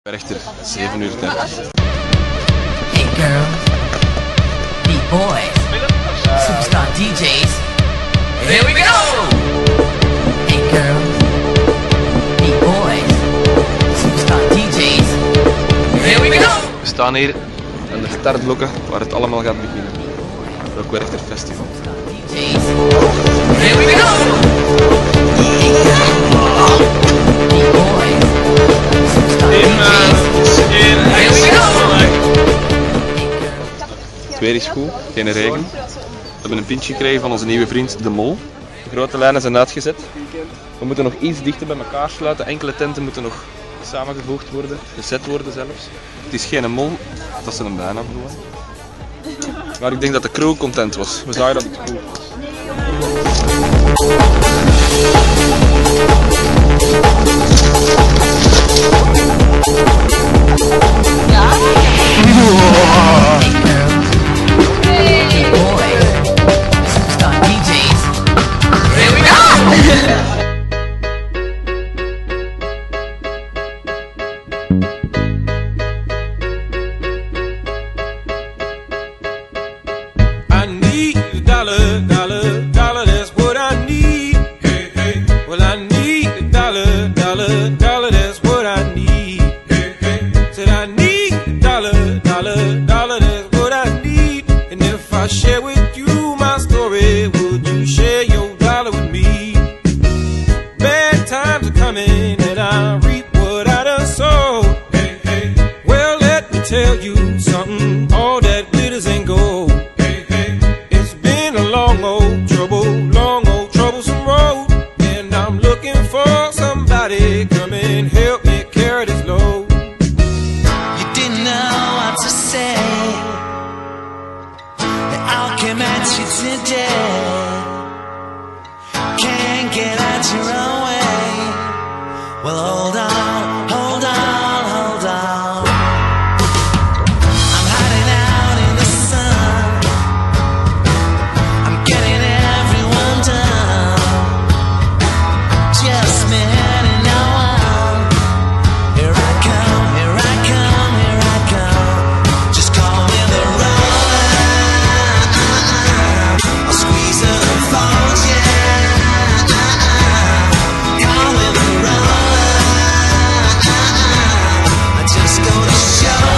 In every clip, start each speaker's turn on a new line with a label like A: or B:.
A: Rechter, 7:30.
B: Hey girls, B-boys, superstar DJs, here we go! Hey girls, B-boys, superstar DJs, here we go!
A: We staan hier aan de startblokken waar het allemaal gaat beginnen. Het Werchter Festival.
B: DJs, here we go! B-boys, superstar DJs, here we go!
A: Het weer is goed, geen regen. We hebben een pintje gekregen van onze nieuwe vriend De Mol. De grote lijnen zijn uitgezet. We moeten nog iets dichter bij elkaar sluiten. Enkele tenten moeten nog samengevoegd worden, gezet worden zelfs. Het is geen mol, dat is een bijnaam gewoon. Maar ik denk dat de crew content was. We zagen dat het goed was.
C: Dollar, that's what I need. Hey, hey. Well, I need a dollar, that's what I need. Hey, hey. Said I need a dollar, that's what I need. And if I share with you my story, would you share your dollar with me? Bad times are coming and I reap what I done sowed. Hey, hey. Well, let me tell you something, all that glitters ain't gold. Long old troublesome road, and I'm looking for somebody come and help me carry this load.
D: You didn't know what to say, I came at you today. Can't get out your own way. Well, hold on, hold on, hold on. I'm hiding out in the sun, I'm getting everyone down. Just me and no one. Here I come, here I come, here I come. Just call me the roller. I'll squeeze her and fold, yeah. Call me the roller. I just go to show,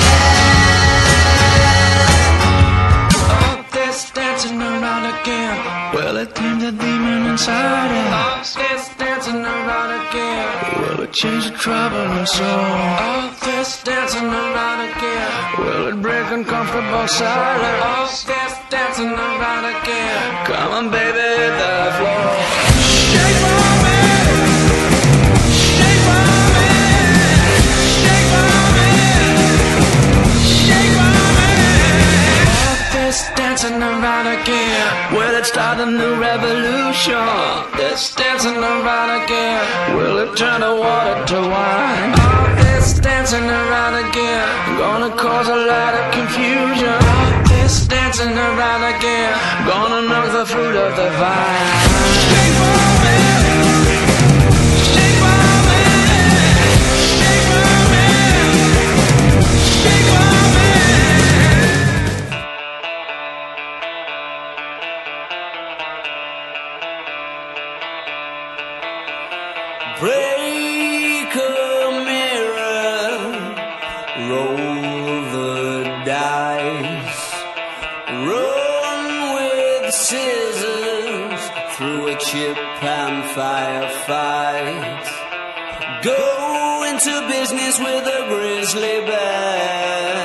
D: yeah.
C: Oh, this dancing around again.
D: Well, it came the demon inside her.
C: Oh, this dancing around again.
D: Well, it changed the trouble and soul.
C: Oh, this dancing around again.
D: Well, it break uncomfortable silence.
C: Oh, this dancing around again.
D: Come on, baby, hit the floor.
C: Shake for me, shake for me, shake for me, shake for me. Oh, this dancing around again.
D: Well, it started a new revolution.
C: This dancing around again.
D: Well, it turned the water to wine.
C: Oh, this dancing around again.
D: Gonna cause a lot of confusion.
C: Oh, this dancing around again.
D: Gonna knock the fruit of the vine.
C: Shake for me, shake for me, shake for me, shake for me.
D: Break a mirror, roll the dice, run with scissors through a chip and firefight. Go into business with a grizzly bear,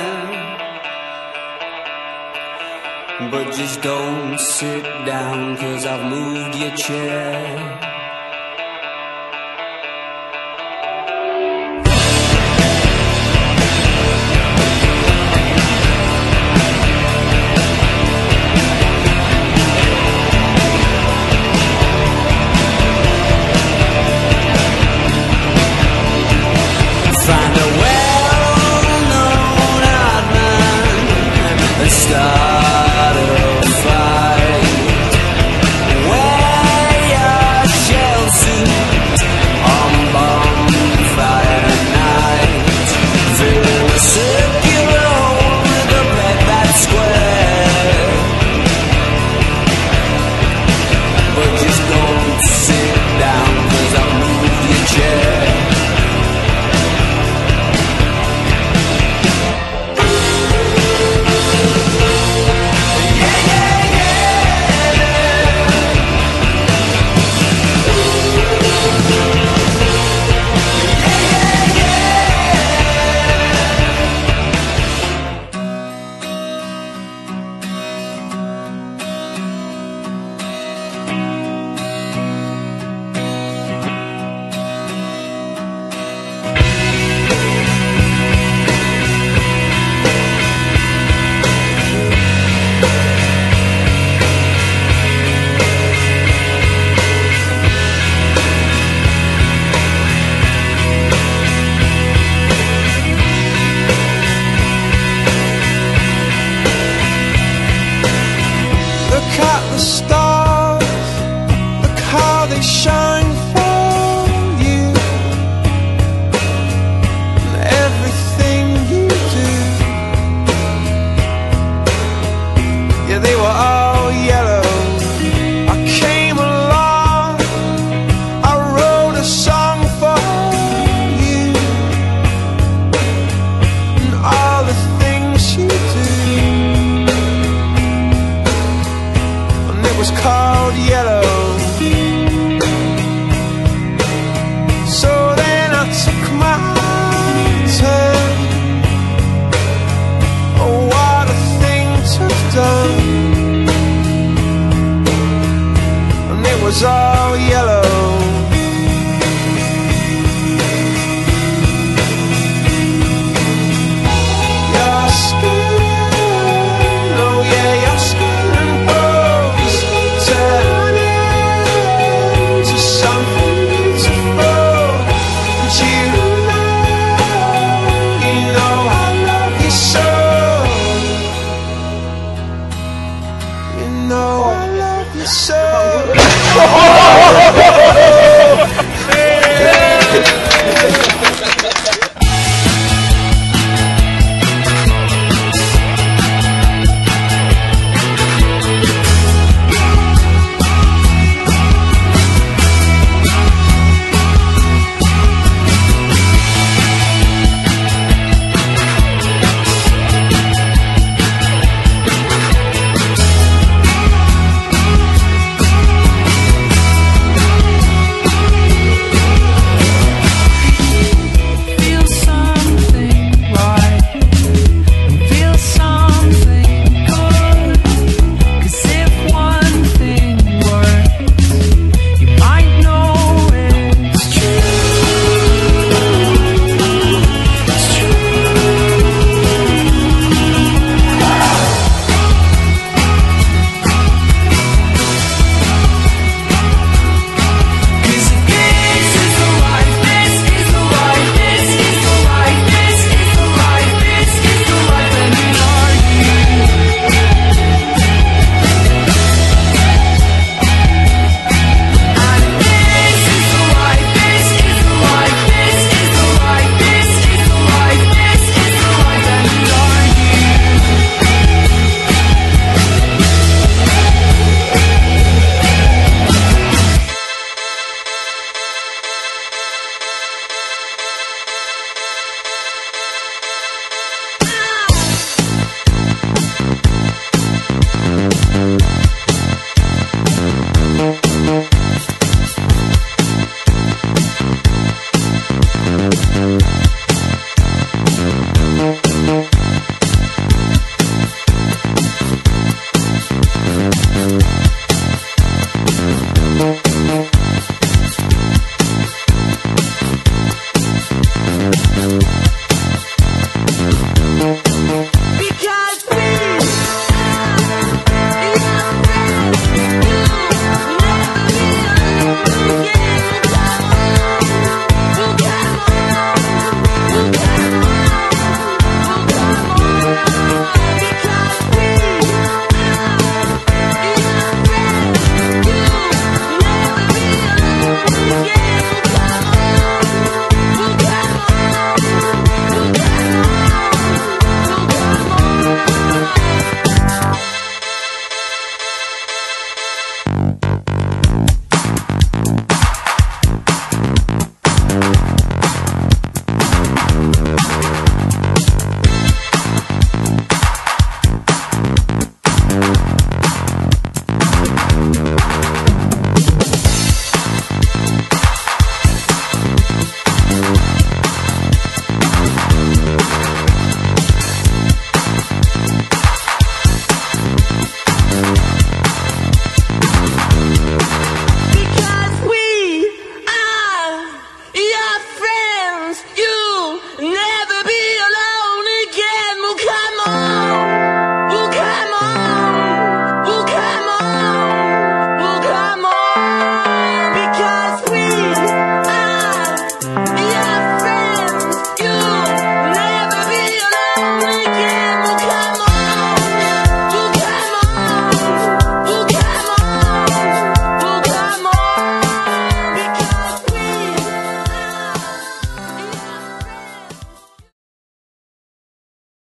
D: but just don't sit down, 'cause I've moved your chair. Find a